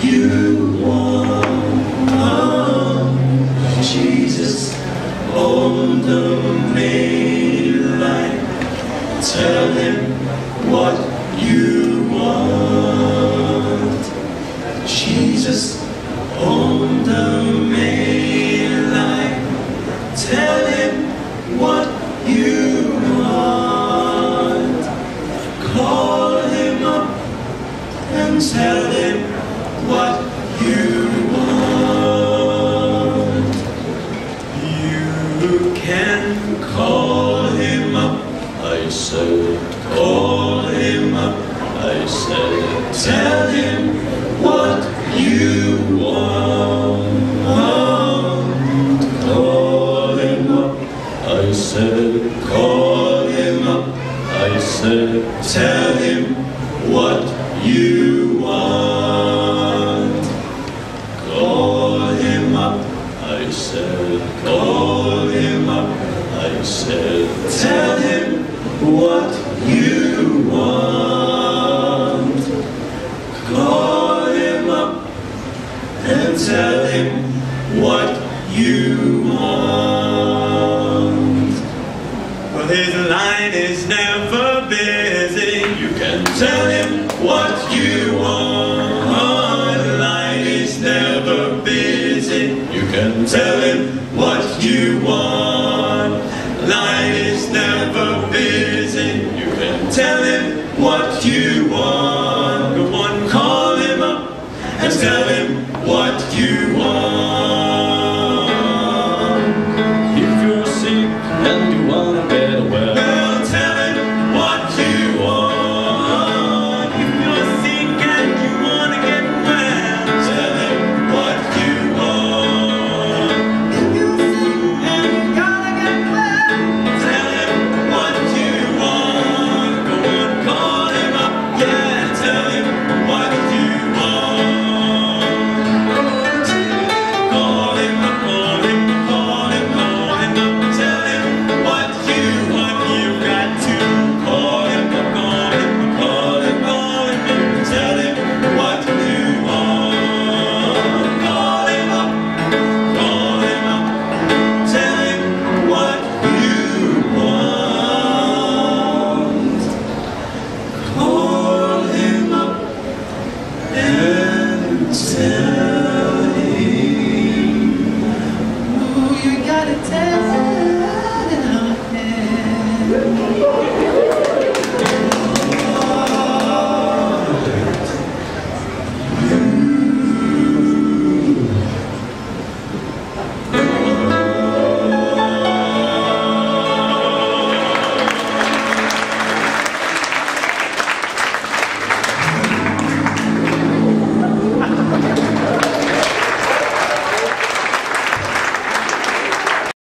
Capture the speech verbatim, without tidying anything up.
you want. Jesus on the main line. Tell him what you want. Jesus on the main line. Tell him what you want. Call him up and tell him what you want. You can call him up, I said. Call him up, I said. Tell him what you want. Call him up, I said. Call him up, I said. Tell him what you want. Call him up, I said. Call him up, I said. Tell him what you want. Call him up and tell him what you want. Well, his line is never busy. You can tell him what you want. The line is never busy. You can tell him what you want. Line is never busy. You can tell him what you want. Go on, call him up and tell him what you want.